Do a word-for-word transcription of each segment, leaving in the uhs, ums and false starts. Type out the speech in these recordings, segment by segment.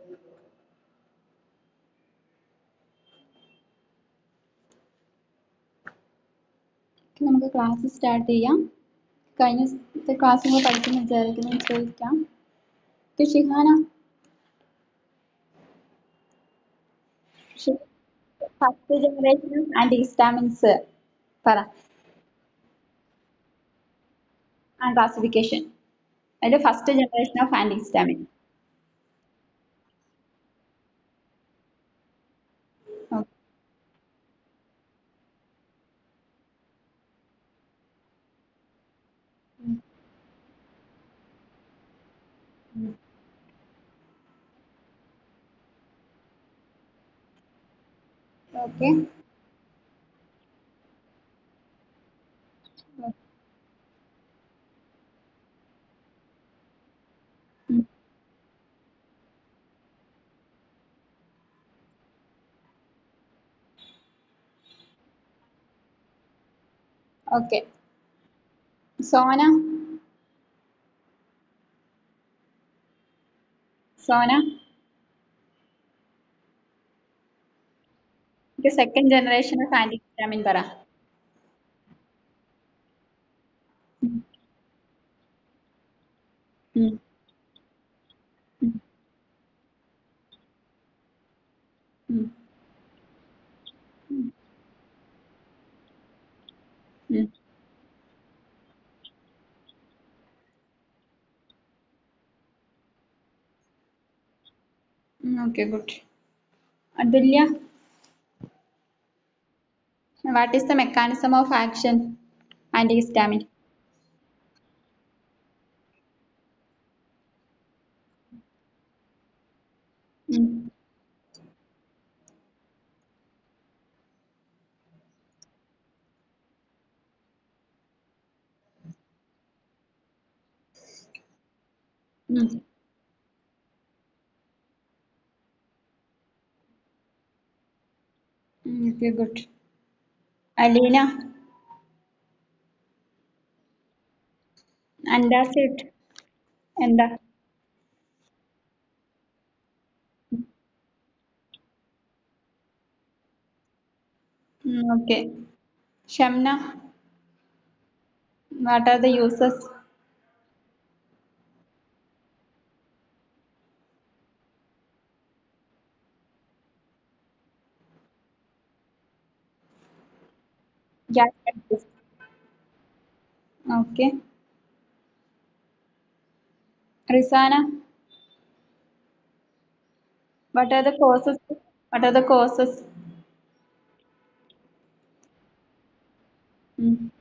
നമുക്ക് class start ചെയ്യാം. കഴിഞ്ഞ ക്ലാസ് നിങ്ങൾ പഠിക്കുന്ന വിചാരിക്കുന്നു ചോദിക്കാം. ഷിഹാന, ഫസ്റ്റ് ജനറേഷൻ ആന്റിഹിസ്റ്റാമിൻസ് പറ. And classification. അതിന്റെ first generation of antihistamine. Okay. Mm. Okay. Sona. Sona. The second generation of antihistamine para. Mm. Mm. Mm. Mm. Mm. Mm. Okay, good. Adilya, what is the mechanism of action antihistamine? Mm. Mm. Mm. Okay, good. Alina, antacid. എന്താ? Mm. Okay. Shamna, what are the uses? Gastritis. Okay. Rizana, what are the causes? What are the causes? Mm.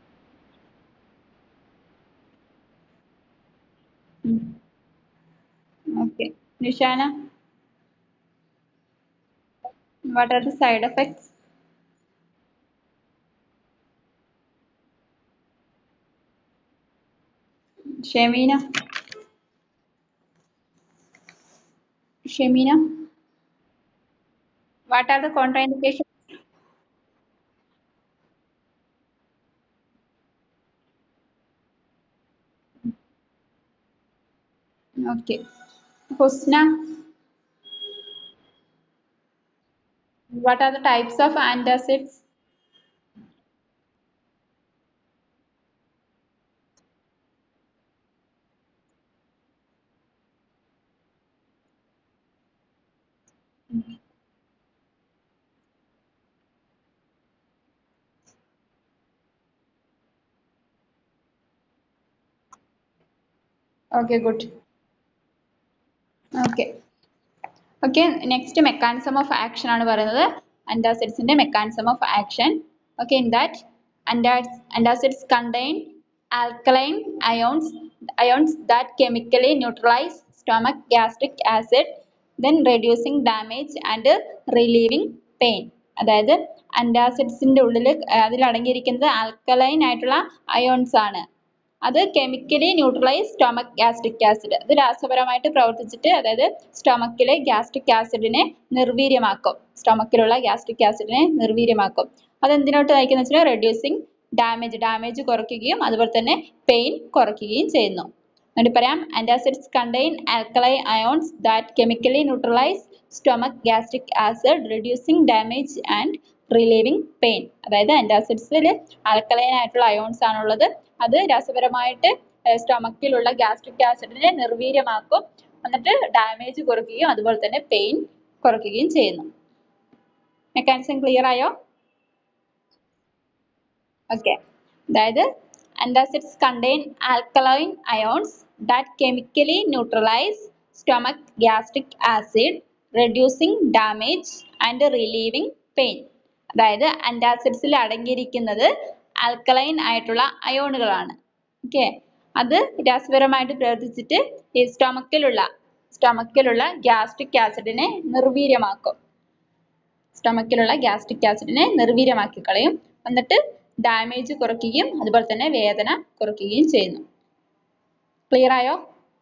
Mm. Okay. Nishana, what are the side effects? Shamina, Shamina, what are the contraindications? Okay. Husna, what are the types of antacids? Okay, good. Okay. Okay, next mechanism of action ആണ് പറയുന്നത് antacidsന്റെ mechanism of action. Okay, in that antacids contain alkaline ions ions that chemically neutralize stomach gastric acid, then reducing damage and relieving pain. അതായത് antacidsന്റെ ഉള്ളിൽ അതിൽ അടങ്ങിയിരിക്കുന്നത് alkaline ആയിട്ടുള്ള ions ആണ്. അത് chemically neutralize stomach gastric acid. അത് രാസപരമായിട്ട് പ്രവർത്തിച്ചിട്ട് അതായത് സ്റ്റൊമക്കിലെ ഗ്യാസ്ട്രിക് ആസിഡിനെ നിർവീര്യമാക്കും. സ്റ്റൊമക്കിലുള്ള ഗ്യാസ്ട്രിക് ആസിഡിനെ നിർവീര്യമാക്കും. അതെന്തിനോട്ട് നയിക്കുന്ന വെച്ചാൽ റെഡ്യൂസിങ് ഡാമേജ് ഡാമേജ് കുറയ്ക്കുകയും അതുപോലെ തന്നെ പെയിൻ കുറയ്ക്കുകയും ചെയ്യുന്നു. എന്നിട്ട് പറയാം antacids contain alkali ions that chemically neutralize stomach gastric acid, reducing damage and relieving pain. അതായത് antacidsൽ alkaline ആയിട്ടുള്ള ions ആണുള്ളത്. അത് രാസപരമായിട്ട് സ്റ്റൊമക്കിലുള്ള gastric acidനെ നിർവീര്യമാക്കും. എന്നിട്ട് ഡാമേജ് കുറയ്ക്കുകയും അതുപോലെ തന്നെ പെയിൻ കുറയ്ക്കുകയും ചെയ്യുന്നു. മെക്കാനിസം ക്ലിയർ ആയോ? ഓക്കെ. അതായത് antacids contain alkaline ions that chemically neutralize stomach gastric acid, reducing damage and relieving pain. അതായത് antacidsൽ അടങ്ങിയിരിക്കുന്നത് ആൽക്കലൈൻ ആയിട്ടുള്ള അയോണുകളാണ്. ഓക്കെ. അത് രാസപരമായിട്ട് പ്രവർത്തിച്ചിട്ട് ഈ സ്റ്റൊമക്കിലുള്ള സ്റ്റൊമക്കിലുള്ള ഗ്യാസ്ട്രിക് ആസിഡിനെ നിർവീര്യമാക്കും. സ്റ്റൊമക്കിലുള്ള ഗ്യാസ്ട്രിക് ആസിഡിനെ നിർവീര്യമാക്കി കളയും. എന്നിട്ട് ഡാമേജ് കുറയ്ക്കുകയും അതുപോലെ തന്നെ വേദന കുറയ്ക്കുകയും ചെയ്യുന്നു. ക്ലിയർ ആയോ?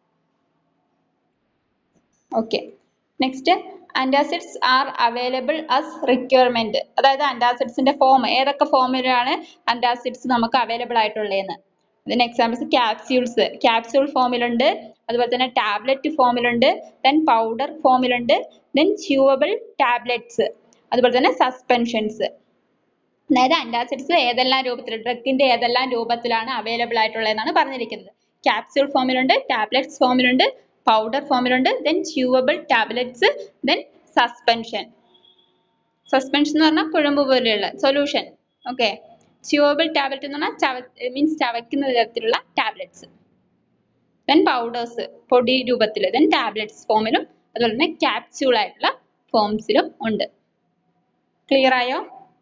Okay. Next, antacids are available as requirement. അതായത് antacidsന്റെ ഫോം ഏതൊക്കെ ഫോമിലാണ് antacids നമുക്ക് അവൈലബിൾ ആയിട്ടുള്ളതെന്ന്. ഇതിന് എക്സാമ്പിൾസ് ക്യാപ്സ്യൂൾസ് ക്യാപ്സ്യൂൾ ഫോമിലുണ്ട്, അതുപോലെ തന്നെ ടാബ്ലറ്റ് ഫോമിലുണ്ട്, ദെൻ പൗഡർ ഫോമിലുണ്ട്, ദെൻ ച്യൂവബിൾ ടാബ്ലറ്റ്സ്, അതുപോലെ തന്നെ സസ്പെൻഷൻസ്. അതായത് antacids ഏതെല്ലാം രൂപത്തിൽ ഡ്രഗിന്റെ ഏതെല്ലാം രൂപത്തിലാണ് അവൈലബിൾ ആയിട്ടുള്ളതെന്നാണ് പറഞ്ഞിരിക്കുന്നത്. ക്യാപ്സ്യൂൾ ഫോമിലുണ്ട്, ടാബ്ലറ്റ്സ് ഫോമിലുണ്ട്, പൗഡർ ഫോമിലുണ്ട്, then chewable tablets, then suspension. Suspension എന്ന് പറഞ്ഞാൽ കുഴമ്പ് പോലെയുള്ള സൊല്യൂഷൻ. ഓക്കെ. ച്യൂവബിൾ ടാബ്ലറ്റ് എന്ന് പറഞ്ഞാൽ ചവ മീൻസ് ചവയ്ക്കുന്ന തരത്തിലുള്ള ടാബ്ലറ്റ്സ്. ദെൻ പൗഡേഴ്സ് പൊടി രൂപത്തിൽ, ദെൻ ടാബ്ലറ്റ്സ് ഫോമിലും അതുപോലെ തന്നെ ക്യാപ്സ്യൂൾ ആയിട്ടുള്ള ഫോംസിലും ഉണ്ട്. ക്ലിയർ ആയോ?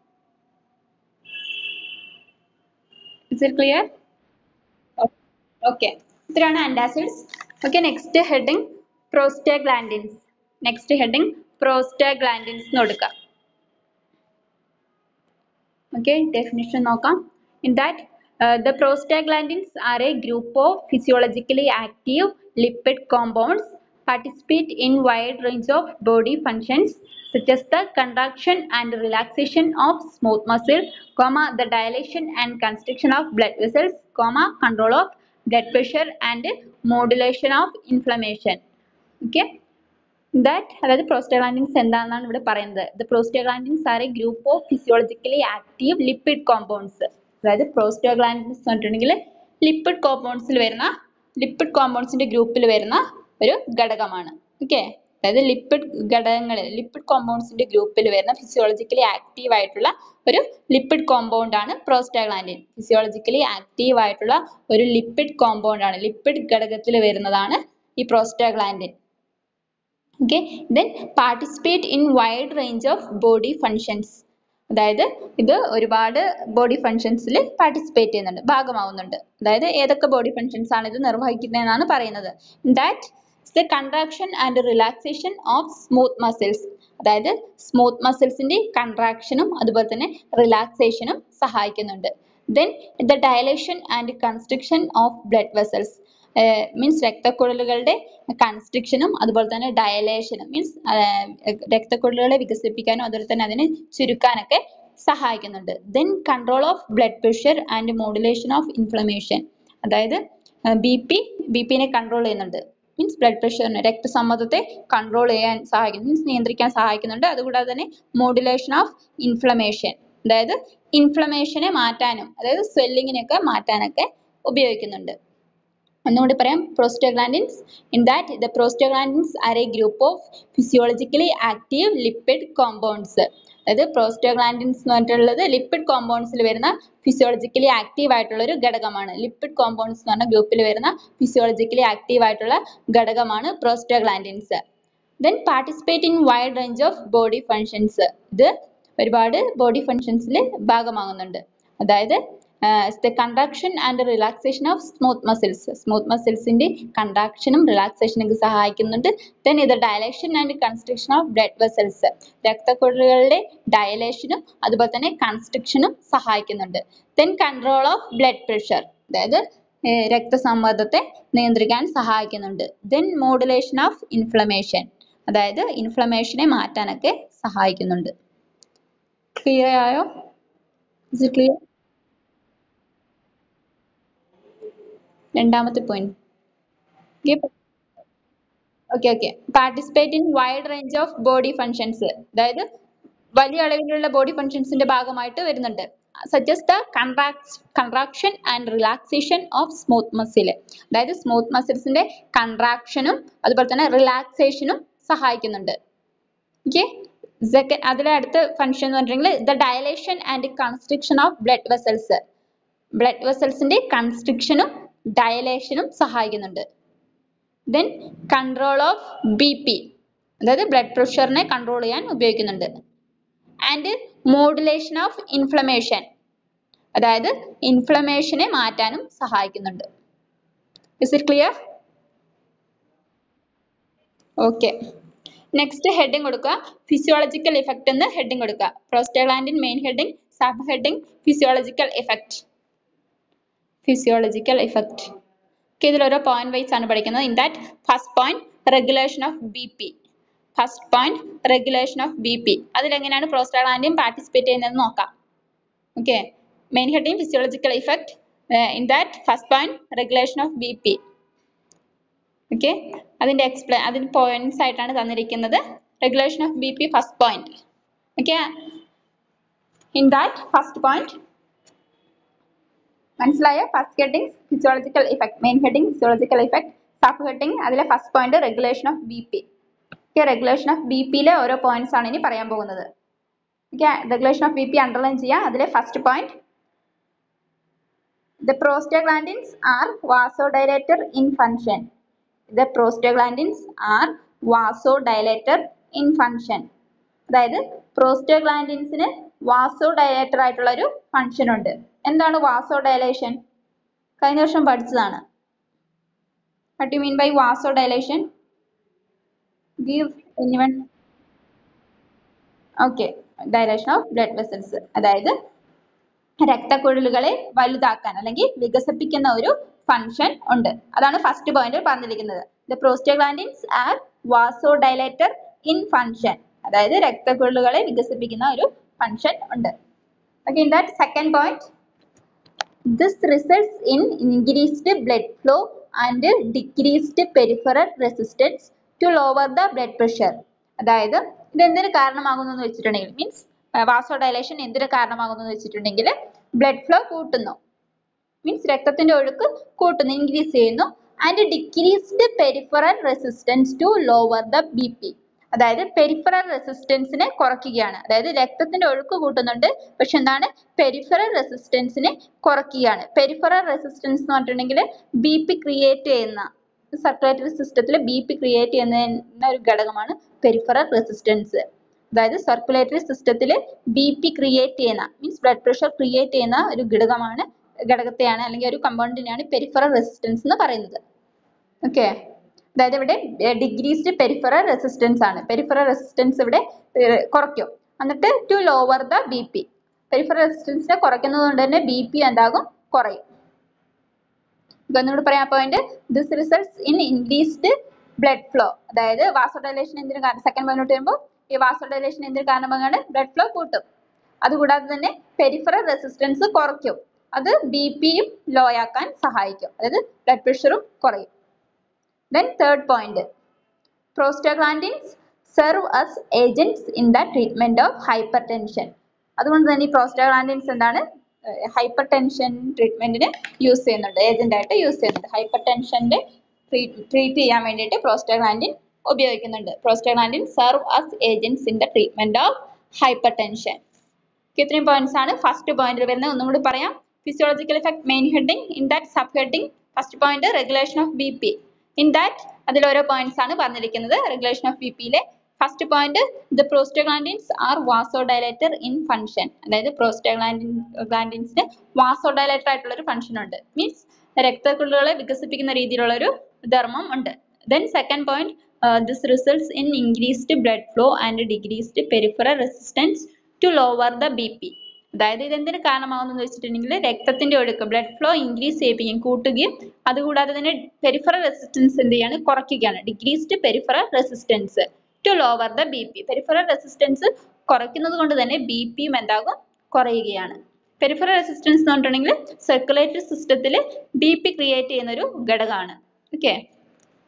Is it clear? Okay. ഇത്രയാണ് antacids. Okay, next heading prostaglandins. Next heading prostaglandins എന്ന് കൊടുക്കാം. Okay, definition നോക്കാം. In that uh, the prostaglandins are a group of physiologically active lipid compounds participate in wide range of body functions such as the contraction and relaxation of smooth muscle, comma, the dilation and constriction of blood vessels, comma, control of blood pressure and modulation of inflammation. Okay. That അതായത് prostaglandins എന്താണെന്നാണ് ഇവിടെ പറയുന്നത്. The prostaglandins are a group of physiologically active lipid compounds. അതായത് prostaglandins എന്ന് പറഞ്ഞിട്ടുണ്ടെങ്കിൽ lipid കോമ്പൗണ്ട്സിൽ വരുന്ന lipid കോമ്പൗണ്ട്സിന്റെ ഗ്രൂപ്പിൽ വരുന്ന ഒരു ഘടകമാണ്. ഓക്കെ. അതായത് ലിപ്പിഡ് ഘടകങ്ങൾ ലിപ്പിഡ് കോമ്പൗണ്ട്സിന്റെ ഗ്രൂപ്പിൽ വരുന്ന ഫിസിയോളജിക്കലി ആക്റ്റീവ് ആയിട്ടുള്ള ഒരു ലിപ്പിഡ് കോമ്പൗണ്ട് ആണ് പ്രോസ്റ്റാഗ്ലാൻഡിൻ. ഫിസിയോളജിക്കലി ആക്റ്റീവ് ആയിട്ടുള്ള ഒരു ലിപ്പിഡ് കോമ്പൗണ്ട് ആണ്, ലിപ്പിഡ് ഘടകത്തിൽ വരുന്നതാണ് ഈ prostaglandin. Okay. Then participate in wide range of body functions. അതായത് ഇത് ഒരുപാട് ബോഡി ഫങ്ഷൻസിൽ പാർട്ടിസിപ്പേറ്റ് ചെയ്യുന്നുണ്ട്, ഭാഗമാവുന്നുണ്ട്. അതായത് ഏതൊക്കെ ബോഡി ഫങ്ഷൻസ് ആണ് ഇത് നിർവഹിക്കുന്നതെന്നാണ് പറയുന്നത്. That the contraction and relaxation of smooth muscles. അതായത് സ്മൂത്ത് മസിൽസിന്റെ കൺട്രാക്ഷനും അതുപോലെ തന്നെ റിലാക്സേഷനും സഹായിക്കുന്നുണ്ട്. Then the dilation and constriction of blood vessels. Means രക്തക്കുഴലുകളുടെ കൺസ്ട്രിക്ഷനും അതുപോലെ തന്നെ ഡയലേഷനും മീൻസ് രക്തക്കുഴലുകളെ വികസിപ്പിക്കാനും അതുപോലെ തന്നെ അതിനെ ചുരുക്കാനൊക്കെ സഹായിക്കുന്നുണ്ട്. Then control of blood pressure and modulation of inflammation. അതായത് ബി പി ബി പിനെ കൺട്രോൾ ചെയ്യുന്നുണ്ട്. മീൻസ് ബ്ലഡ് പ്രഷറിനെ രക്തസമ്മർദ്ദത്തെ കൺട്രോൾ ചെയ്യാൻ സഹായിക്കുന്നു, മീൻസ് നിയന്ത്രിക്കാൻ സഹായിക്കുന്നുണ്ട്. അതുകൂടാതെ തന്നെ മോഡുലേഷൻ ഓഫ് ഇൻഫ്ലമേഷൻ, അതായത് ഇൻഫ്ലമേഷനെ മാറ്റാനും അതായത് സ്വെല്ലിങ്ങിനെയൊക്കെ മാറ്റാനൊക്കെ ഉപയോഗിക്കുന്നുണ്ട്. ഒന്നുകൂടി പറയാം. prostaglandins. In that the prostaglandins are a group of physiologically active lipid compounds. അതായത് പ്രോസ്റ്റോഗ്ലാൻഡിൻസ് എന്ന് പറഞ്ഞിട്ടുള്ളത് ലിപ്പിഡ് കോമ്പൗണ്ട്സിൽ വരുന്ന ഫിസിയോളജിക്കലി ആക്റ്റീവ് ആയിട്ടുള്ള ഒരു ഘടകമാണ്. ലിപ്പിഡ് കോമ്പൗണ്ട്സ് എന്ന് പറഞ്ഞ ഗ്രൂപ്പിൽ വരുന്ന ഫിസിയോളജിക്കലി ആക്റ്റീവ് ആയിട്ടുള്ള ഘടകമാണ് prostaglandins. Then participate in wide range of body functions. ഇത് ഒരുപാട് ബോഡി ഫങ്ഷൻസിൽ ഭാഗമാകുന്നുണ്ട്. അതായത് the contraction and relaxation of smooth muscles. Smooth മസിൽസിന്റെ കൺട്രാക്ഷനും റിലാക്സേഷനും സഹായിക്കുന്നുണ്ട്. then ഇത് dilation and constriction of blood vessels. രക്തക്കുഴലുകളുടെ ഡയലേഷനും അതുപോലെ തന്നെ കൺസ്ട്രിക്ഷനും സഹായിക്കുന്നുണ്ട്. then control of blood pressure. അതായത് രക്തസമ്മർദ്ദത്തെ നിയന്ത്രിക്കാൻ സഹായിക്കുന്നുണ്ട്. then modulation of inflammation. അതായത് ഇൻഫ്ലമേഷനെ മാറ്റാനൊക്കെ സഹായിക്കുന്നുണ്ട്. ക്ലിയർ ആയോ? Is it clear? രണ്ടാമത്തെ point okay okay participate in wide range of body functions, അതായത് വലിയ അളവിലുള്ള ബോഡി ഫങ്ഷൻസിന്റെ ഭാഗമായിട്ട് വരുന്നുണ്ട്. Suggest the contraction and relaxation of smooth muscle, അതായത് സ്മൂത്ത് മസിൽസിന്റെ കൺട്രാക്ഷനും അതുപോലെ തന്നെ റിലാക്സേഷനും സഹായിക്കുന്നുണ്ട്. ഓക്കെ, അതിലെ അടുത്ത ഫംഗ്ഷൻ എന്ന് പറഞ്ഞിട്ടുണ്ടെങ്കിൽ the dilation and constriction of blood vessels, blood വെസൽസിന്റെ കൺസ്ട്രിക്ഷനും ഡയലേഷനും സഹായിക്കുന്നുണ്ട്. Then control of B P, അതായത് ബ്ലഡ് പ്രഷറിനെ കൺട്രോൾ ചെയ്യാൻ ഉപയോഗിക്കുന്നുണ്ട്. ആൻഡ് മോഡുലേഷൻ ഓഫ് ഇൻഫ്ലമേഷൻ, അതായത് ഇൻഫ്ലമേഷനെ മാറ്റാനും സഹായിക്കുന്നുണ്ട്. Is it clear? Okay, next heading കൊടുക്കുക, ഫിസിയോളജിക്കൽ ഇഫക്റ്റ് എന്ന് ഹെഡിങ് കൊടുക്കുക. Prostaglandin main heading, sub heading physiological effect. Physiological effect ഇതിൽ ഓരോ പോയിന്റ് വൈസ് ആണ് പഠിക്കുന്നത്. In that first point regulation of B P, first point regulation of B P, അതിലെങ്ങനെയാണ് prostaglandin participate ചെയ്യുന്നത് നോക്കാം. Okay, main heading physiological effect, in that first point regulation of B P. Okay, അതിന്റെ explain അതിന്റെ points ആയിട്ടാണ് തന്നിരിക്കുന്നത്. Regulation of B P first point. Okay, in that first point മനസ്സിലായ? First heading physiological effect, main heading physiological effect, sub heading അതിലെ first point regulation of B P. Okay, regulation of B പിയിലെ ഓരോ points ആണ് ഇനി പറയാൻ പോകുന്നത്. Okay, regulation of B P underline ചെയ്യുക. അതിലെ first point, the prostaglandins are vasodilator in function. The prostaglandins are vasodilator in function, അതായത് പ്രോസ്റ്റഗ്ലാൻഡിൻസിന് വാസോഡൈലേറ്റർ ആയിട്ടുള്ള ഒരു ഫങ്ഷൻ ഉണ്ട്. എന്താണ് വാസോഡൈലേഷൻ? കഴിഞ്ഞ വർഷം പഠിച്ചതാണ്. What do you mean by vasodilation? Give anyone? Okay, dilation of blood vessels, അതായത് രക്തക്കുഴലുകളെ വലുതാക്കാൻ അല്ലെങ്കിൽ വികസിപ്പിക്കുന്ന ഒരു ഫങ്ഷൻ ഉണ്ട്. അതാണ് ഫസ്റ്റ് പോയിന്റ് പറഞ്ഞിരിക്കുന്നത്. The prostaglandins are vasodilator in function, അതായത് രക്തക്കുഴലുകളെ വികസിപ്പിക്കുന്ന ഒരു ഫങ്ഷൻ ഉണ്ട്. Okay, in that second point, this results in increased blood flow and decreased peripheral resistance to lower the blood pressure. അതായത് ഇത് എന്തിനു കാരണമാകുന്നു എന്ന് വെച്ചിട്ടുണ്ടെങ്കിൽ, മീൻസ് വാസോഡൈലേഷൻ എന്തിനു കാരണമാകുന്നു എന്ന് വെച്ചിട്ടുണ്ടെങ്കിൽ ബ്ലഡ് ഫ്ലോ കൂട്ടുന്നു, മീൻസ് രക്തത്തിന്റെ ഒഴുക്ക് കൂട്ടുന്നു, ഇൻക്രീസ് ചെയ്യുന്നു. And decreased peripheral resistance to lower the B P, അതായത് പെരിഫറൽ റെസിസ്റ്റൻസിനെ കുറയ്ക്കുകയാണ്. അതായത് രക്തത്തിന്റെ ഒഴുക്ക് കൂട്ടുന്നുണ്ട്, പക്ഷെ എന്താണ്, പെരിഫറൽ റെസിസ്റ്റൻസിനെ കുറയ്ക്കുകയാണ്. പെരിഫറൽ റെസിസ്റ്റൻസ് എന്ന് പറഞ്ഞിട്ടുണ്ടെങ്കിൽ ബി പി ക്രിയേറ്റ് ചെയ്യുന്ന, സർക്കുലേറ്ററി സിസ്റ്റത്തിൽ ബി പി ക്രിയേറ്റ് ചെയ്യുന്ന ഒരു ഘടകമാണ് പെരിഫറൽ റെസിസ്റ്റൻസ്. അതായത് സർക്കുലേറ്ററി സിസ്റ്റത്തിൽ ബി പി ക്രിയേറ്റ് ചെയ്യുന്ന, മീൻസ് ബ്ലഡ് പ്രഷർ ക്രിയേറ്റ് ചെയ്യുന്ന ഒരു ഘടകമാണ് ഘടകത്തെയാണ് അല്ലെങ്കിൽ ഒരു കമ്പൗണ്ടിനെയാണ് പെരിഫറൽ റെസിസ്റ്റൻസ് എന്ന് പറയുന്നത്. ഓക്കെ, അതായത് ഇവിടെ ഡിക്രീസ്ഡ് പെരിഫറൽ റെസിസ്റ്റൻസ് ആണ്. പെരിഫറൽ റെസിസ്റ്റൻസ് ഇവിടെ കുറയ്ക്കും. എന്നിട്ട് to lower the B P, peripheral റെസിസ്റ്റൻസിനെ കുറയ്ക്കുന്നത് കൊണ്ട് തന്നെ ബി പി എന്താകും, കുറയും. ഒന്നുകൂടി പറയാൻ point, this results in increased blood flow, അതായത് വാസോഡൈലേഷൻ എന്തിനു കാരണം, സെക്കൻഡ് പോയിന്റ് വരുമ്പോൾ ഈ വാസോഡൈലേഷൻ എന്തിനു കാരണമാണ്, ബ്ലഡ് ഫ്ലോ കൂട്ടും. അതുകൂടാതെ തന്നെ പെരിഫറൽ റെസിസ്റ്റൻസ് കുറയ്ക്കും, അത് ബി പിയും ലോ ആക്കാൻ സഹായിക്കും, അതായത് ബ്ലഡ് പ്രഷറും കുറയും. Then third point, prostaglandins serve as agents in the treatment of hypertension. അതുകൊണ്ട് തന്നെ ഈ പ്രോസ്റ്റഗ്ലാൻഡിൻസ് എന്താണ്, ഹൈപ്പർ ടെൻഷൻ ട്രീറ്റ്മെന്റിന് യൂസ് ചെയ്യുന്നുണ്ട്, ഏജന്റ് ആയിട്ട് യൂസ് ചെയ്യുന്നുണ്ട്. ഹൈപ്പർ ടെൻഷന്റെ ട്രീറ്റ് ചെയ്യാൻ വേണ്ടിയിട്ട് പ്രോസ്റ്റഗ്ലാൻഡിൻ ഉപയോഗിക്കുന്നുണ്ട്. പ്രോസ്റ്റഗ്ലാൻഡിൻ serve as agents in the treatment of hyper tension. ഇത്രയും പോയിന്റ്സ് ആണ് ഫസ്റ്റ് പോയിന്റിൽ വരുന്നത്. ഒന്നും കൂടി പറയാം. Physiological effect main heading, in that sub heading first point regulation of B P. In that അതിൽ ഓരോ പോയിന്റ്സ് ആണ് പറഞ്ഞിരിക്കുന്നത്. റെഗുലേഷൻ ഓഫ് ബി പിയിലെ first point, the prostaglandins are vasodilator in function, അതായത് പ്രോസ്റ്റഗ്ലാൻഡിൻ ഗ്ലാൻഡിൻസിന് വാസോഡൈലേറ്റർ ആയിട്ടുള്ള ഒരു ഫങ്ഷൻ ഉണ്ട്, means രക്തക്കുഴലുകളെ വികസിപ്പിക്കുന്ന രീതിയിലുള്ള ഒരു ധർമ്മം ഉണ്ട്. Then second point, this results in increased blood flow and decreased peripheral resistance to lower the B P, അതായത് ഇതെന്തിനു കാരണമാകുന്നു വെച്ചിട്ടുണ്ടെങ്കിൽ രക്തത്തിന്റെ ഒഴുക്ക്, ബ്ലഡ് ഫ്ലോ ഇൻക്രീസ് ചെയ്യിപ്പിക്കുകയും കൂട്ടുകയും അതുകൂടാതെ തന്നെ പെരിഫറൽ റെസിസ്റ്റൻസ് എന്ത് ചെയ്യാണ്, കുറയ്ക്കുകയാണ്. Decreased peripheral resistance to lower the B P, peripheral resistance കുറയ്ക്കുന്നത് കൊണ്ട് തന്നെ ബി പിയും എന്താകും, കുറയുകയാണ്. പെരിഫറൽ റെസിസ്റ്റൻസ് എന്ന് പറഞ്ഞിട്ടുണ്ടെങ്കിൽ സർക്കുലേറ്ററി സിസ്റ്റത്തിൽ ബി പി ക്രിയേറ്റ് ചെയ്യുന്ന ഒരു ഘടകമാണ്. Okay,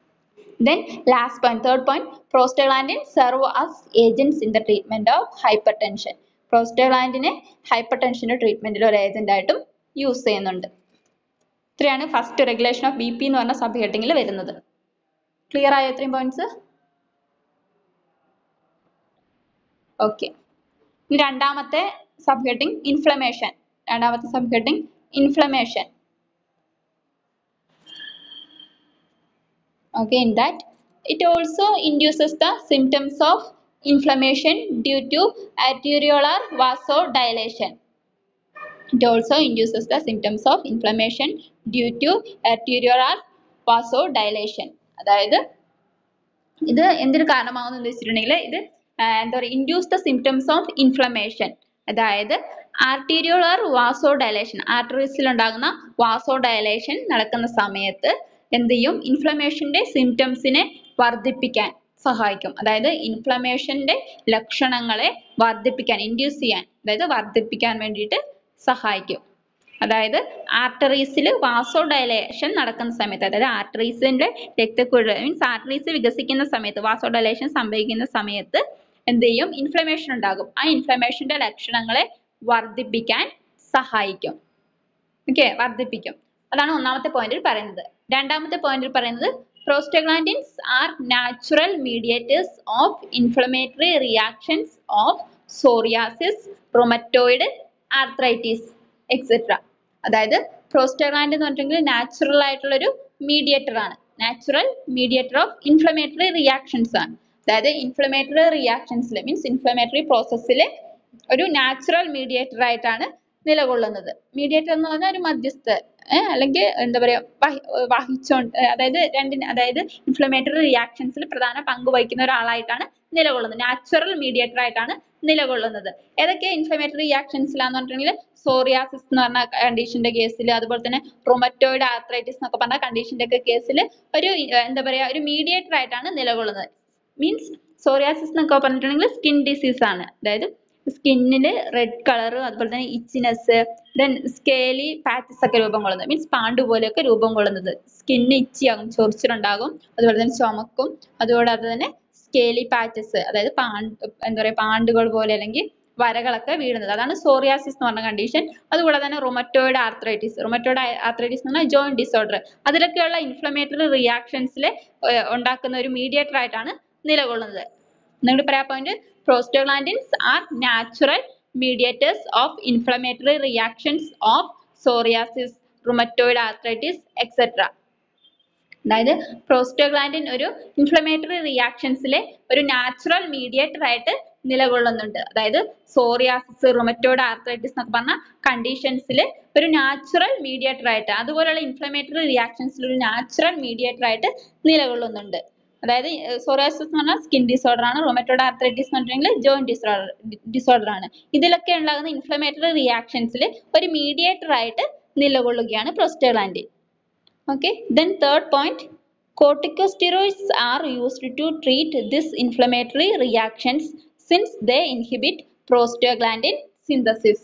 Then last point, third point, prostaglandins serve as agents in the treatment of hypertension. Prostaglandine hypertension treatment ഒരു ഏജന്റ് ആയിട്ടും യൂസ് ചെയ്യുന്നുണ്ട്. ഇത്രയാണ് first regulation of B P എന്ന് പറഞ്ഞ സബ് ഹെഡിങ്ങിൽ വരുന്നത്. ക്ലിയർ ആയോ ഇത്രയും പോയിന്റ്സ്? ഓക്കെ. ഇനി രണ്ടാമത്തെ സബ് ഹെഡിങ് ഇൻഫ്ലമേഷൻ. രണ്ടാമത്തെ sub heading inflammation. Okay, in that it also induces the symptoms of inflammation due to arteriolar vasodilation. It also induces the symptoms of inflammation due to arteriolar vasodilation. അതായത് ഇത് എന്തിനു കാരണമാകുന്നു വെച്ചിട്ടുണ്ടെങ്കിൽ ഇത് എന്താ പറയുക, induce the symptoms of inflammation. അതായത് arteriolar vasodilation, ആർട്ടറീസിൽ ഉണ്ടാകുന്ന വാസോഡൈലേഷൻ നടക്കുന്ന സമയത്ത് എന്ത് ചെയ്യും, ഇൻഫ്ലമേഷന്റെ സിംറ്റംസിനെ വർദ്ധിപ്പിക്കാൻ സഹായിക്കും. അതായത് ഇൻഫ്ലമേഷന്റെ ലക്ഷണങ്ങളെ വർദ്ധിപ്പിക്കാൻ, ഇൻഡ്യൂസ് ചെയ്യാൻ, അതായത് വർദ്ധിപ്പിക്കാൻ വേണ്ടിയിട്ട് സഹായിക്കും. അതായത് ആർട്ടറീസിൽ വാസോഡൈലേഷൻ നടക്കുന്ന സമയത്ത്, അതായത് ആർട്ടറീസിന്റെ രക്തക്കുഴൽ മീൻസ് ആർട്ടറീസ് വികസിക്കുന്ന സമയത്ത്, വാസോഡൈലേഷൻ സംഭവിക്കുന്ന സമയത്ത് എന്ത് ചെയ്യും, ഇൻഫ്ലമേഷൻ ഉണ്ടാകും. ആ ഇൻഫ്ലമേഷന്റെ ലക്ഷണങ്ങളെ വർദ്ധിപ്പിക്കാൻ സഹായിക്കും. ഓക്കെ, വർദ്ധിപ്പിക്കും. അതാണ് ഒന്നാമത്തെ പോയിന്റിൽ പറയുന്നത്. രണ്ടാമത്തെ പോയിന്റിൽ പറയുന്നത് prostaglandins are natural mediators of inflammatory reactions of psoriasis, rheumatoid arthritis etcetera. അതായത് പ്രോസ്റ്റഗ്ലാൻഡ് എന്ന് പറഞ്ഞിട്ടുണ്ടെങ്കിൽ നാച്ചുറൽ ആയിട്ടുള്ള ഒരു മീഡിയേറ്റർ ആണ്. Natural mediator of inflammatory reactions ആണ്. അതായത് ഇൻഫ്ലമേറ്ററി റിയാക്ഷൻസിൽ മീൻസ് ഇൻഫ്ലമേറ്ററി പ്രോസസ്സിൽ ഒരു നാച്ചുറൽ മീഡിയേറ്റർ ആയിട്ടാണ് നിലകൊള്ളുന്നത്. മീഡിയേറ്റർ എന്ന് പറഞ്ഞാൽ ഒരു മധ്യസ്ഥ അല്ലെങ്കിൽ എന്താ പറയാ വഹിച്ചോണ്ട്, അതായത് രണ്ടിന് അതായത് ഇൻഫ്ലമേറ്ററി റിയാക്ഷൻസിൽ പ്രധാന പങ്ക് വഹിക്കുന്ന ഒരാളായിട്ടാണ് നിലകൊള്ളുന്നത്. നാച്ചുറൽ മീഡിയേറ്റർ ആയിട്ടാണ് നിലകൊള്ളുന്നത്. ഏതൊക്കെ ഇൻഫ്ലമേറ്ററി റിയാക്ഷൻസിലാന്ന് പറഞ്ഞിട്ടുണ്ടെങ്കിൽ സോറിയാസിസ് എന്ന് പറഞ്ഞ കണ്ടീഷന്റെ കേസിൽ, അതുപോലെ തന്നെ റൊമറ്റോയിഡ് ആർത്രൈറ്റിസ് എന്നൊക്കെ പറഞ്ഞ കണ്ടീഷന്റെ ഒക്കെ കേസിൽ ഒരു എന്താ പറയാ ഒരു മീഡിയേറ്റർ ആയിട്ടാണ് നിലകൊള്ളുന്നത്. മീൻസ് സോറിയാസിസ് എന്നൊക്കെ പറഞ്ഞിട്ടുണ്ടെങ്കിൽ സ്കിൻ ഡിസീസ് ആണ്. അതായത് സ്കിന്നില് റെഡ് കളർ, അതുപോലെ തന്നെ ഇച്ചിനെസ്, ദെൻ സ്കേലി പാച്ചസ് ഒക്കെ രൂപം കൊള്ളുന്നത്, മീൻസ് പാണ്ട് പോലെയൊക്കെ രൂപം കൊള്ളുന്നത്. സ്കിന്ന് ഇച്ചിയാകും, ചൊറിച്ചിലുണ്ടാകും, അതുപോലെ തന്നെ ചുമക്കും, അതുകൂടാതെ തന്നെ സ്കേലി പാച്ചസ്, അതായത് പാണ്ട് എന്താ പറയാ പാണ്ടുകൾ പോലെ അല്ലെങ്കിൽ വരകളൊക്കെ വീഴുന്നത്, അതാണ് സോറിയാസിസ് എന്ന് പറഞ്ഞ കണ്ടീഷൻ. അതുകൂടാതെ തന്നെ റൊമറ്റോയിഡ് ആർത്രൈറ്റിസ്, റൊമറ്റോയിഡ് ആർത്രൈറ്റിസ് എന്ന് പറഞ്ഞാൽ ജോയിന്റ് ഡിസോർഡർ, അതിലൊക്കെയുള്ള ഇൻഫ്ലമേറ്ററി റിയാക്ഷൻസിൽ ഉണ്ടാക്കുന്ന ഒരു മീഡിയേറ്റർ ആയിട്ടാണ് നിലകൊള്ളുന്നത്. നിങ്ങൾ പറയാ point, prostaglandins are natural mediators of inflammatory reactions of psoriasis, rheumatoid arthritis, et cetera. അതായത് പ്രോസ്റ്റഗ്ലാൻഡിൻ ഒരു ഇൻഫ്ലമേറ്ററി റിയാക്ഷൻസിലെ ഒരു നാച്ചുറൽ മീഡിയേറ്റർ ആയിട്ട് നിലകൊള്ളുന്നുണ്ട്. അതായത് സോറിയാസിസ്, റൊമറ്റോയിഡ് ആർത്രൈറ്റിസ് എന്നൊക്കെ പറഞ്ഞ കണ്ടീഷൻസിൽ ഒരു നാച്ചുറൽ മീഡിയേറ്റർ ആയിട്ട്, അതുപോലെയുള്ള ഇൻഫ്ലമേറ്ററി റിയാക്ഷൻസിൽ ഒരു നാച്ചുറൽ മീഡിയേറ്റർ ആയിട്ട് നിലകൊള്ളുന്നുണ്ട്. അതായത് സോറിയാസിസ് എന്ന് പറഞ്ഞാൽ സ്കിൻ ഡിസോർഡർ ആണ്, റൊമറ്റോയിഡ് ആർത്രൈറ്റിസ് എന്ന് പറഞ്ഞിട്ടുണ്ടെങ്കിൽ ജോയിന്റ് ഡിസോർഡർ ഡിസോർഡർ ആണ്. ഇതിലൊക്കെ ഉണ്ടാകുന്ന ഇൻഫ്ലമേറ്ററി റിയാക്ഷൻസിൽ ഒരു മീഡിയേറ്റർ ആയിട്ട് നിലകൊള്ളുകയാണ് പ്രോസ്റ്റഗ്ലാൻഡിൻ. Okay, then third point, corticosteroids are used to treat this inflammatory reactions since they inhibit prostaglandin synthesis.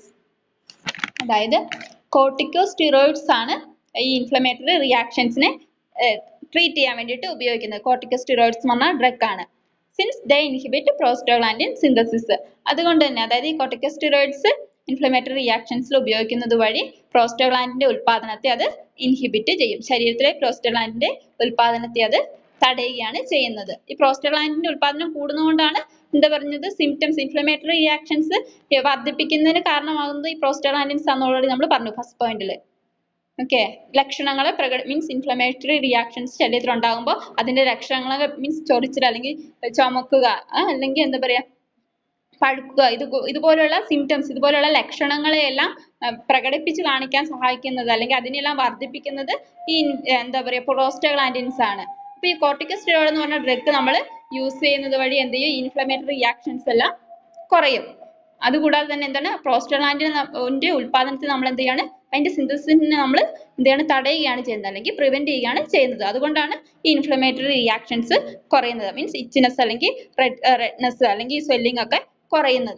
അതായത് കോർട്ടിക്കോസ്റ്റീറോയിഡ്സ് ആണ് ഈ ഇൻഫ്ലമേറ്ററി റിയാക്ഷൻസിനെ ട്രീറ്റ് ചെയ്യാൻ വേണ്ടിയിട്ട് ഉപയോഗിക്കുന്നത്. കോർട്ടിക്കോസ്റ്റീറോയിഡ്സ് എന്ന് പറഞ്ഞാൽ ഡ്രഗ് ആണ്. Since they inhibit prostaglandin synthesis, അതുകൊണ്ട് തന്നെ അതായത് ഈ കോർട്ടിക്കോസ്റ്റീറോയിഡ്സ് ഇൻഫ്ലമേറ്ററി റിയാക്ഷൻസിൽ ഉപയോഗിക്കുന്നത് വഴി പ്രോസ്റ്റഗ്ലാൻഡിന്റെ ഉൽപാദനത്തെ അത് ഇൻഹിബിറ്റ് ചെയ്യും. ശരീരത്തിലെ പ്രോസ്റ്റഗ്ലാൻഡിന്റെ ഉൽപാദനത്തെ അത് തടയുകയാണ് ചെയ്യുന്നത്. ഈ പ്രോസ്റ്റഗ്ലാൻഡിന്റെ ഉൽപാദനം കൂടുന്നതുകൊണ്ടാണ് എന്താ പറഞ്ഞത് സിംറ്റംസ് ഇൻഫ്ലമേറ്ററി റിയാക്ഷൻസ് വർദ്ധിപ്പിക്കുന്നതിന് കാരണമാകുന്നത് ഈ പ്രോസ്റ്റഗ്ലാൻഡിൻസ് ആണെന്ന് ഓൾറെഡി നമ്മൾ പറഞ്ഞു ഫസ്റ്റ് പോയിന്റിൽ. ഓക്കെ, ലക്ഷണങ്ങളെ പ്രകട മീൻസ് ഇൻഫ്ലമേറ്ററി റിയാക്ഷൻസ് ശരീരത്തിൽ ഉണ്ടാകുമ്പോൾ അതിന്റെ ലക്ഷണങ്ങൾ മീൻസ് ചൊറിച്ചിൽ അല്ലെങ്കിൽ ചുമക്കുക അല്ലെങ്കിൽ എന്താ പറയാ പഴുക്കുക, ഇത് ഇതുപോലുള്ള സിംറ്റംസ് ഇതുപോലുള്ള ലക്ഷണങ്ങളെയെല്ലാം പ്രകടിപ്പിച്ച് കാണിക്കാൻ സഹായിക്കുന്നത് അല്ലെങ്കിൽ അതിനെല്ലാം വർദ്ധിപ്പിക്കുന്നത് ഈ എന്താ പറയാ പ്രോസ്റ്റഗ്ലാൻഡിൻസ് ആണ്. അപ്പൊ ഈ കോർട്ടിക്കോസ്റ്റീറോയിഡ് എന്ന് പറഞ്ഞ ഡ്രഗ് നമ്മൾ യൂസ് ചെയ്യുന്നത് വഴി എന്ത് ചെയ്യും, ഇൻഫ്ലമേറ്ററി റിയാക്ഷൻസ് എല്ലാം കുറയും. അതുകൂടാതെ തന്നെ എന്താണ് പ്രോസ്റ്റഗ്ലാൻഡിന്റെ ഉൽപാദനത്തെ നമ്മൾ എന്ത് ചെയ്യാണ്, അതിന്റെ സിന്തസിസിനെ നമ്മൾ എന്ത് ചെയ്യാണ് തടയുകയാണ് ചെയ്യുന്നത് അല്ലെങ്കിൽ പ്രിവെന്റ് ചെയ്യുകയാണ് ചെയ്യുന്നത്. അതുകൊണ്ടാണ് ഈ ഇൻഫ്ലമേറ്ററി റിയാക്ഷൻസ് കുറയുന്നത്. മീൻസ് ഇച്ചിനെസ് അല്ലെങ്കിൽ റെഡ് റെഡ്നെസ് അല്ലെങ്കിൽ സ്വെല്ലിംഗ് ഒക്കെ കുറയുന്നത്.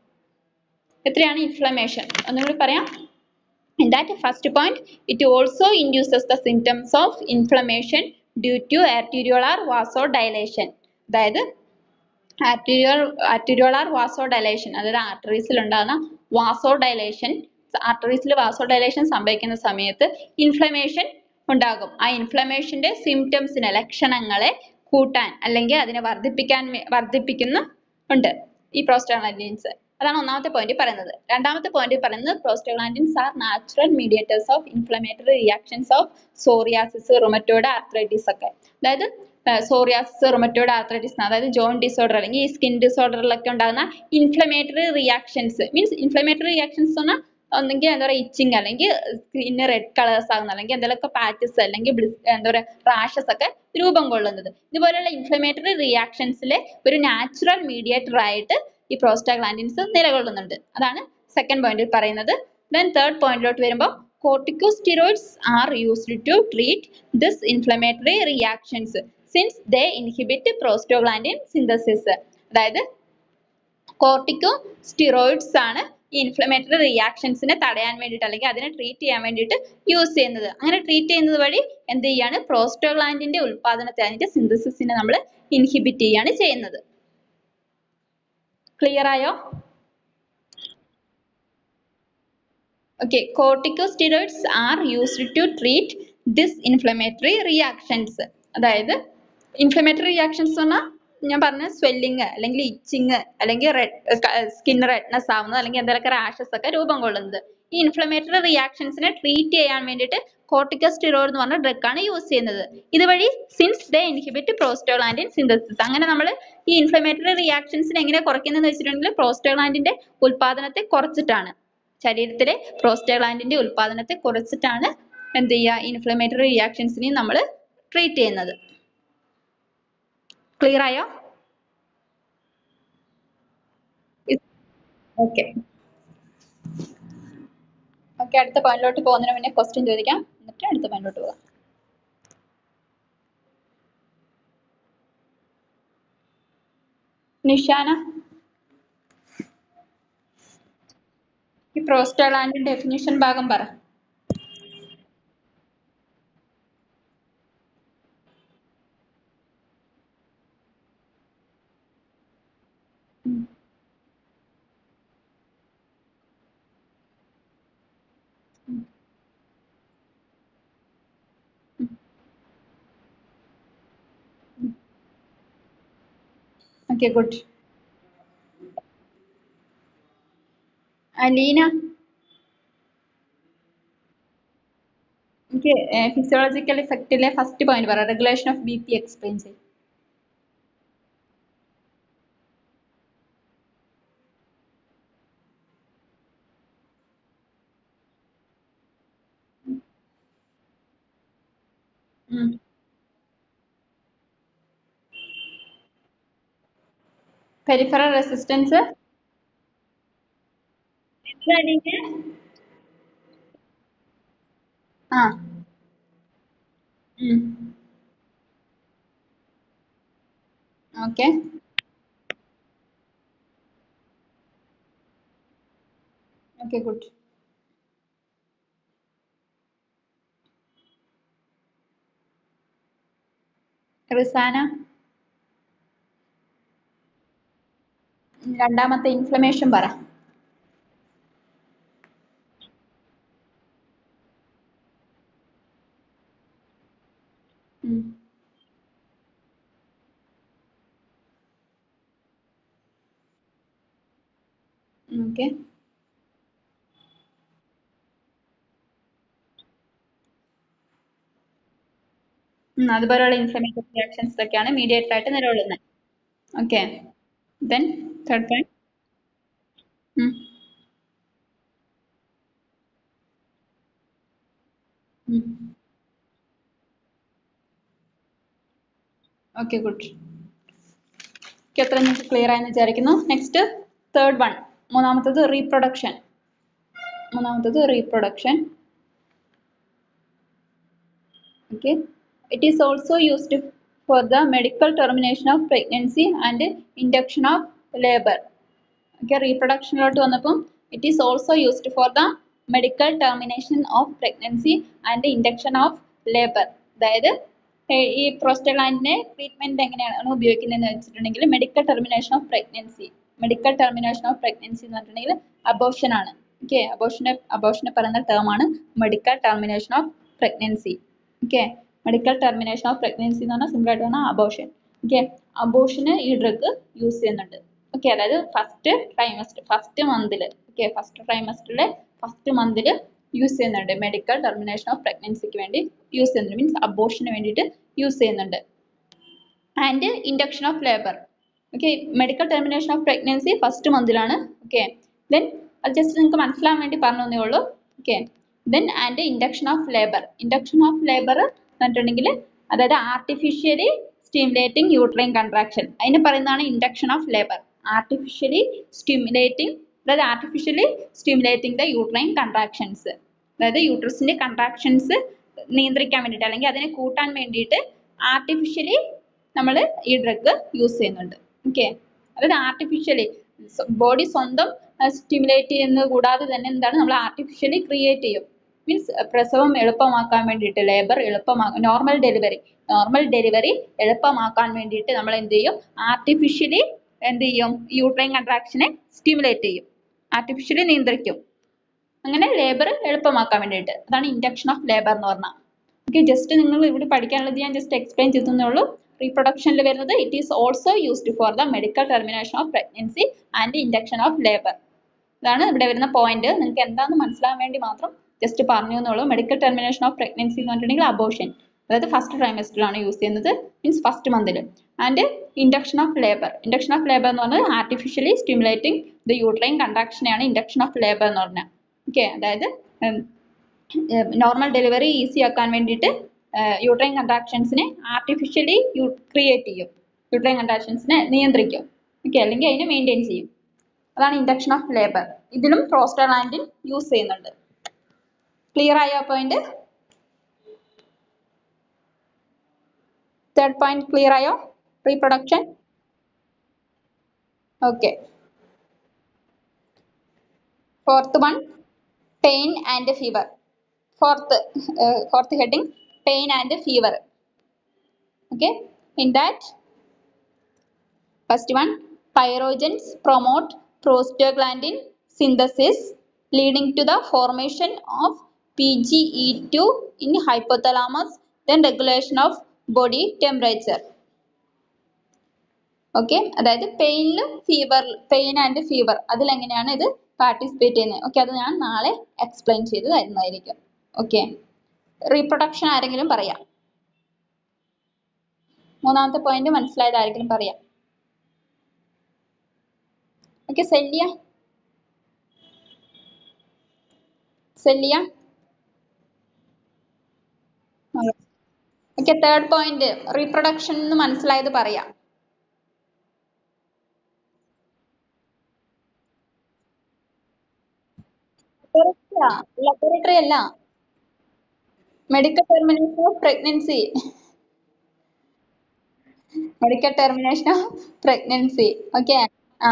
എത്രയാണ് ഇൻഫ്ലമേഷൻ ഒന്നുകൂടി പറയാം. In that first point, it also induces the symptoms of inflammation due to arteriolar vasodilation. അതായത് ആർട്ടീരിയോൾ ആർട്ടീരിയോളാർ വാസോഡൈലേഷൻ, അതായത് ആർട്ടറീസിൽ ഉണ്ടാകുന്ന വാസോഡൈലേഷൻ, ആർട്ടറീസിൽ വാസോഡൈലേഷൻ സംഭവിക്കുന്ന സമയത്ത് ഇൻഫ്ലമേഷൻ ഉണ്ടാകും. ആ ഇൻഫ്ലമേഷന്റെ സിംറ്റംസിനെ, ലക്ഷണങ്ങളെ കൂട്ടാൻ അല്ലെങ്കിൽ അതിനെ വർദ്ധിപ്പിക്കാൻ വർദ്ധിപ്പിക്കുന്ന ഉണ്ട് ഈ പ്രോസ്റ്റാഗ്ലാൻഡിൻസ്. അതാണ് ഒന്നാമത്തെ പോയിന്റ് പറയുന്നത്. രണ്ടാമത്തെ പോയിന്റ് പറയുന്നത് prostaglandins are natural mediators of inflammatory reactions of psoriasis, rheumatoid arthritis ഒക്കെ. അതായത് സോറിയാസിസ്, റുമറ്റോയ്ഡ് ആർത്രൈറ്റിസ്, അതായത് ജോയിന്റ് ഡിസോർഡർ അല്ലെങ്കിൽ ഈ സ്കിൻ ഡിസോർഡറിലൊക്കെ ഉണ്ടാകുന്ന inflammatory reactions, means inflammatory reactions പറഞ്ഞാൽ ഒന്നെങ്കിൽ എന്താ പറയുക ഇച്ചിങ്, അല്ലെങ്കിൽ സ്കിന്ന് റെഡ് കളേഴ്സ് ആകുന്ന, അല്ലെങ്കിൽ എന്തെങ്കിലുമൊക്കെ പാച്ചസ് അല്ലെങ്കിൽ എന്താ പറയുക റാഷസ് ഒക്കെ രൂപം കൊള്ളുന്നത്. ഇതുപോലെയുള്ള ഇൻഫ്ലമേറ്ററി റിയാക്ഷൻസിലെ ഒരു നാച്ചുറൽ മീഡിയേറ്റർ ആയിട്ട് ഈ പ്രോസ്റ്റാഗ്ലാൻഡിൻസ് നിലകൊള്ളുന്നുണ്ട്. അതാണ് സെക്കൻഡ് പോയിന്റിൽ പറയുന്നത്. ദെൻ തേർഡ് പോയിന്റിലോട്ട് വരുമ്പോൾ corticosteroids are used to treat this inflammatory reactions since they inhibit prostaglandin synthesis. അതായത് corticosteroids ആണ് ഈ ഇൻഫ്ലമേറ്ററി റിയാക്ഷൻസിനെ തടയാൻ വേണ്ടിയിട്ട് അല്ലെങ്കിൽ അതിനെ ട്രീറ്റ് ചെയ്യാൻ വേണ്ടിയിട്ട് യൂസ് ചെയ്യുന്നത്. അങ്ങനെ ട്രീറ്റ് ചെയ്യുന്നത് വഴി എന്ത് ചെയ്യാണ്, പ്രോസ്റ്റോഗ്ലാൻഡിന്റെ ഉൽപാദനത്തെ, അതിന്റെ സിന്തസിസിനെ നമ്മൾ ഇൻഹിബിറ്റ് ചെയ്യാണ് ചെയ്യുന്നത്. ക്ലിയർ ആയോ? Okay, corticosteroids are used to treat this inflammatory reactions. അതായത് ഇൻഫ്ലമേറ്ററി റിയാക്ഷൻസ് പറഞ്ഞാൽ ഞാൻ പറഞ്ഞ സ്വെല്ലിങ് അല്ലെങ്കിൽ ഇച്ചിങ് അല്ലെങ്കിൽ റെഡ് സ്കിൻ റെഡ്നെസ് ആവുന്നത് അല്ലെങ്കിൽ എന്തെങ്കിലുമൊക്കെ റാഷസ് ഒക്കെ രൂപം കൊള്ളുന്നത്. ഈ ഇൻഫ്ലമേറ്ററി റിയാക്ഷൻസിനെ ട്രീറ്റ് ചെയ്യാൻ വേണ്ടിയിട്ട് കോർട്ടിക്കോസ്റ്റെറോയിഡ് എന്ന് പറഞ്ഞ ഡ്രഗ് ആണ് യൂസ് ചെയ്യുന്നത്. ഇതുവഴി since they inhibit prostaglandin synthesis, അങ്ങനെ നമ്മൾ ഈ ഇൻഫ്ലമേറ്ററി റിയാക്ഷൻസിനെ എങ്ങനെ കുറയ്ക്കുന്നതെന്ന് വെച്ചിട്ടുണ്ടെങ്കിൽ പ്രോസ്റ്റോഗ്ലാൻഡിന്റെ ഉൽപാദനത്തെ കുറച്ചിട്ടാണ്, ശരീരത്തിലെ പ്രോസ്റ്റോഗ്ലാൻഡിന്റെ ഉൽപാദനത്തെ കുറച്ചിട്ടാണ് എന്ത് ചെയ്യുക, ഇൻഫ്ലമേറ്ററി റിയാക്ഷൻസിനെ നമ്മൾ ട്രീറ്റ് ചെയ്യുന്നത്. ക്ലിയർ ആയോ? ഓക്കെ ഓക്കെ അടുത്ത പോയിന്റിലോട്ട് പോകുന്നതിന് മുന്നേ ക്വസ്റ്റ്യൻ ചോദിക്കാം, എന്നിട്ട് അടുത്ത പോയിന്റിലോട്ട് പോകാം. നിഷാന, ഈ പ്രോസ്റ്റോഗ്ലാൻഡിൻ ഡെഫിനിഷൻ ഭാഗം പറ. Okay, good. അലീന, എനിക്ക് ഫിസിയോളജിക്കൽ ഇഫക്റ്റിലെ ഫസ്റ്റ് പോയിന്റ് പറ, regulation of B P explain ചെയ്യും. പെരിഫറൽ റെസിസ്റ്റൻസ് ആ ഓക്കെ ഓക്കെ ഗുഡ്. റിസാന, രണ്ടാമത്തെ ഇൻഫ്ലമേഷൻ പറ. ഓക്കെ അതുപോലെയുള്ള ഇൻഫ്ലമേറ്ററി റിയാക്ഷൻസ് ഒക്കെയാണ് മീഡിയേറ്റർ ആയിട്ട് നിലകൊള്ളുന്നത്. Okay, then third point. Okay good. എത്ര നിങ്ങൾക്ക് ക്ലിയർ ആയെന്ന് വിചാരിക്കുന്നു. നെക്സ്റ്റ് തേർഡ് വൺ, മൂന്നാമത്തത് റീപ്രൊഡക്ഷൻ. മൂന്നാമത്തത് reproduction. Okay, it is also used for the medical termination of pregnancy and induction of labor. Okay, reproduction ലോട്ട് വന്നപ്പം it is also used for the medical termination of pregnancy and induction of labor. അതായത് ഈ പ്രോസ്റ്റഗ്ലാൻഡിനെ treatment എങ്ങനെയാണ് ഉപയോഗിക്കുന്നതെന്ന് വെച്ചിട്ടുണ്ടെങ്കിൽ medical termination of pregnancy medical termination of pregnancy എന്ന് പറഞ്ഞിട്ടുണ്ടെങ്കിൽ abortion ആണ്. ഓക്കെ, അബോർഷനെ അബോർഷനെ പറയുന്ന ടേം ആണ് medical termination of pregnancy. Okay, medical termination of pregnancy എന്ന് പറഞ്ഞാൽ സിമ്പിൾ ആയിട്ട് പറഞ്ഞാൽ അബോർഷൻ. ഓക്കെ, അബോർഷന് ഈ ഡ്രഗ് യൂസ് ചെയ്യുന്നുണ്ട്. ഓക്കെ, അതായത് ഫസ്റ്റ് ട്രൈമസ്റ്റർ ഫസ്റ്റ് മന്തില് ഓക്കെ ഫസ്റ്റ് ട്രൈമസ്റ്ററിലെ ഫസ്റ്റ് മന്തില് യൂസ് ചെയ്യുന്നുണ്ട്. മെഡിക്കൽ ടെർമിനേഷൻ ഓഫ് പ്രഗ്നൻസിക്ക് വേണ്ടി യൂസ് ചെയ്യുന്നുണ്ട്, മീൻസ് അബോർഷന് വേണ്ടിയിട്ട് യൂസ് ചെയ്യുന്നുണ്ട്. And induction of labour. Okay, medical termination of pregnancy first മന്തിലാണ്. ഓക്കെ, ദെൻ അത് ജസ്റ്റ് നിങ്ങൾക്ക് മനസ്സിലാൻ വേണ്ടി പറഞ്ഞു തന്നേ ഉള്ളൂ. Okay, then and induction of labour. Induction of labour എന്നിട്ടുണ്ടെങ്കിൽ അതായത് ആർട്ടിഫിഷ്യലി സ്റ്റിമുലേറ്റിംഗ് യൂട്രൈൻ കൺട്രാക്ഷൻ, അതിന് പറയുന്നതാണ് induction of labour. Artificially stimulating അതായത് artificially stimulating the uterine contractions, അതായത് യൂട്രസിന്റെ കൺട്രാക്ഷൻസ് നിയന്ത്രിക്കാൻ വേണ്ടിയിട്ട് അല്ലെങ്കിൽ അതിനെ കൂട്ടാൻ വേണ്ടിയിട്ട് ആർട്ടിഫിഷ്യലി നമ്മൾ ഈ ഡ്രഗ് യൂസ് ചെയ്യുന്നുണ്ട്. ഓക്കെ, അതായത് ആർട്ടിഫിഷ്യലി ബോഡി സ്വന്തം സ്റ്റിമുലേറ്റ് ചെയ്യുന്നത് കൂടാതെ തന്നെ എന്താണ് നമ്മൾ ആർട്ടിഫിഷ്യലി ക്രിയേറ്റ് ചെയ്യും. മീൻസ് പ്രസവം എളുപ്പമാക്കാൻ വേണ്ടിയിട്ട് ലേബർ എളുപ്പമാക്കാൻ നോർമൽ ഡെലിവറി നോർമൽ ഡെലിവറി എളുപ്പമാക്കാൻ വേണ്ടിയിട്ട് നമ്മൾ എന്ത് ചെയ്യും ആർട്ടിഫിഷ്യലി എന്ത് ചെയ്യും യൂട്രൈൻ കൺട്രാക്ഷനെ സ്റ്റിമുലേറ്റ് ചെയ്യും, ആർട്ടിഫിഷ്യലി നിയന്ത്രിക്കും. അങ്ങനെ ലേബർ എളുപ്പമാക്കാൻ വേണ്ടിയിട്ട് അതാണ് ഇൻഡക്ഷൻ ഓഫ് ലേബർ എന്ന് പറഞ്ഞാൽ. ഓക്കെ, ജസ്റ്റ് നിങ്ങൾ ഇവിടെ പഠിക്കാനുള്ളത് ഞാൻ ജസ്റ്റ് എക്സ്പ്ലെയിൻ ചെയ്തേ ഉള്ളൂ. റീപ്രൊഡക്ഷനിൽ വരുന്നത് it is also used for the medical termination of pregnancy and induction of labour. ഇതാണ് ഇവിടെ വരുന്ന പോയിന്റ്. നിങ്ങൾക്ക് എന്താണെന്ന് മനസ്സിലാൻ വേണ്ടി മാത്രം ജസ്റ്റ് പറഞ്ഞു എന്നുള്ളൂ. മെഡിക്കൽ ടെർമിനേഷൻ ഓഫ് പ്രഗ്നൻസി എന്ന് പറഞ്ഞിട്ടുണ്ടെങ്കിൽ അബോർഷൻ, അതായത് ഫസ്റ്റ് ട്രൈമസ്റ്ററിലാണ് യൂസ് ചെയ്യുന്നത്, മീൻസ് ഫസ്റ്റ് മന്തിൽ. And induction of labour. Induction of labour എന്ന് പറഞ്ഞാൽ ആർട്ടിഫിഷ്യലി സ്റ്റിമുലേറ്റിംഗ് ദ യൂട്രൈൻ കൺട്രാക്ഷനെയാണ് ഇൻഡക്ഷൻ ഓഫ് ലേബർ എന്ന് പറഞ്ഞാൽ. ഓക്കെ, അതായത് നോർമൽ ഡെലിവറി ഈസി ആക്കാൻ വേണ്ടിയിട്ട് യൂട്രൈൻ കൺട്രാക്ഷൻസിനെ ആർട്ടിഫിഷ്യലി ക്രിയേറ്റ് ചെയ്യും, യൂട്രൈൻ കൺട്രാക്ഷൻസിനെ നിയന്ത്രിക്കും. ഓക്കെ, അല്ലെങ്കിൽ അതിനെ മെയിൻറ്റെയിൻ ചെയ്യും. അതാണ് ഇൻഡക്ഷൻ ഓഫ് ലേബർ. ഇതിലും പ്രോസ്റ്റഗ്ലാൻഡിൻ യൂസ് ചെയ്യുന്നുണ്ട്. ക്ലിയർ ആയോ പോയിന്റ്? തേർഡ് പോയിന്റ് ക്ലിയർ ആയോ? Reproduction. Okay, fourth one pain and fever. Fourth fourth heading pain and fever. Okay, in that first one, pyrogens promote prostaglandin synthesis leading to the formation of P G E two in hypothalamus, then regulation of body temperature. Okay, അതായത് പെയിനിലും fever pain and fever അതിൽ എങ്ങനെയാണ് ഇത് participate ചെയ്യുന്നത്. Okay, അത് ഞാൻ നാളെ explain ചെയ്ത് തരുന്നതായിരിക്കും. ഓക്കെ, റീപ്രൊഡക്ഷൻ ആരെങ്കിലും പറയാം? മൂന്നാമത്തെ പോയിന്റ് മനസ്സിലായത് ആരെങ്കിലും പറയാം? ഓക്കെ, സെല്ലിയ സെല്ലിയ ഓക്കെ, തേർഡ് പോയിന്റ് റീപ്രൊഡക്ഷൻ എന്ന് മനസ്സിലായത് പറയാം. ലബോറട്ടറി അല്ല, medical termination of pregnancy. Medical termination of pregnancy. Okay, ആ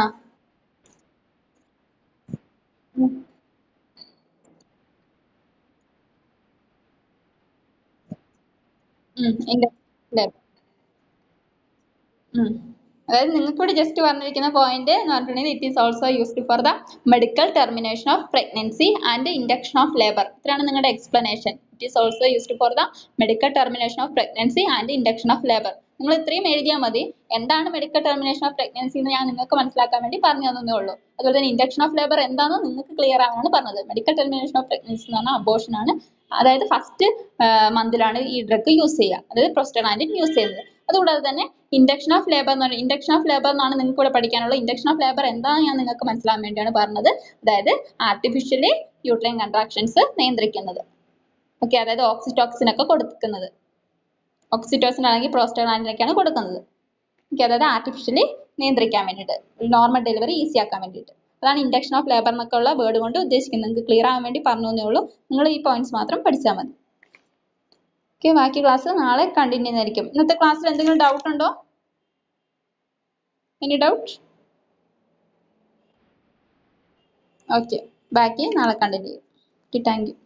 അതായത് നിങ്ങൾക്ക് ഇവിടെ ജസ്റ്റ് പറഞ്ഞിരിക്കുന്ന പോയിന്റ് എന്ന് പറഞ്ഞിട്ടുണ്ടെങ്കിൽ it is also used for the medical termination of pregnancy and induction of labour. ഇത്രയാണ് നിങ്ങളുടെ explanation. It is also used for the medical termination of pregnancy and induction of labour. നിങ്ങൾ ഇത്രയും എഴുതിയാൽ മതി. എന്താണ് മെഡിക്കൽ ടെർമിനേഷൻ ഓഫ് പ്രഗ്നൻസി എന്ന് ഞാൻ നിങ്ങൾക്ക് മനസ്സിലാക്കാൻ വേണ്ടി പറഞ്ഞു തന്നേ ഉള്ളൂ. അതുപോലെ തന്നെ ഇൻഡക്ഷൻ ഓഫ് ലേബർ എന്താണെന്ന് നിങ്ങൾക്ക് ക്ലിയർ ആവാനാണ് പറഞ്ഞത്. മെഡിക്കൽ ടെർമിനേഷൻ ഓഫ് പ്രഗ്നൻസി എന്ന് പറഞ്ഞാൽ അബോർഷൻ ആണ്, അതായത് ഫസ്റ്റ് മന്തിലാണ് ഈ ഡ്രഗ് യൂസ് ചെയ്യുക, അതായത് പ്രോസ്റ്റഗ്ലാൻഡിൻ യൂസ് ചെയ്യുന്നത്. അതുകൂടാതെ തന്നെ ഇൻഡക്ഷൻ ഓഫ് ലേബർ എന്ന് പറഞ്ഞാൽ ഇൻഡക്ഷൻ ഓഫ് ലേബർ എന്നാണ് നിങ്ങൾക്ക് ഇവിടെ പഠിക്കാനുള്ളത്. ഇൻഡക്ഷൻ ഓഫ് ലേബർ എന്താണെന്ന് ഞാൻ നിങ്ങൾക്ക് മനസ്സിലാൻ വേണ്ടിയാണ് പറഞ്ഞത്. അതായത് ആർട്ടിഫിഷ്യലി യൂട്രൈൻ കൺട്രാക്ഷൻസ് നിയന്ത്രിക്കുന്നത്. ഓക്കെ, അതായത് ഓക്സിറ്റോക്സിൻ ഒക്കെ കൊടുക്കുന്നത്, ഓക്സിറ്റോസിൻ അല്ലെങ്കിൽ പ്രോസ്റ്റഗ്ലാൻഡിനൊക്കെയാണ് കൊടുക്കുന്നത്. ഓക്കെ, അതായത് ആർട്ടിഫിഷ്യലി നിയന്ത്രിക്കാൻ വേണ്ടിയിട്ട്, നോർമൽ ഡെലിവറി ഈസി ആക്കാൻ വേണ്ടിയിട്ട്. അതാണ് ഇൻഡക്ഷൻ ഓഫ് ലേബർ എന്നൊക്കെ ഉള്ള വേർഡ് കൊണ്ട് ഉദ്ദേശിക്കുന്നത്. നിങ്ങൾക്ക് ക്ലിയർ ആവാൻ വേണ്ടി പറഞ്ഞു തന്നേ ഉള്ളൂ. നിങ്ങൾ ഈ പോയിന്റ്സ് മാത്രം പഠിച്ചാൽ മതി. ഓക്കെ, ബാക്കി ക്ലാസ് നാളെ കണ്ടിന്യൂ ചെയ്യുന്നതായിരിക്കും. ഇന്നത്തെ ക്ലാസ്സിൽ എന്തെങ്കിലും ഡൗട്ട് ഉണ്ടോ? Any doubt? ഓക്കെ, ബാക്കി നാളെ കണ്ടിന്യൂ ചെയ്യും. Okay, thank U.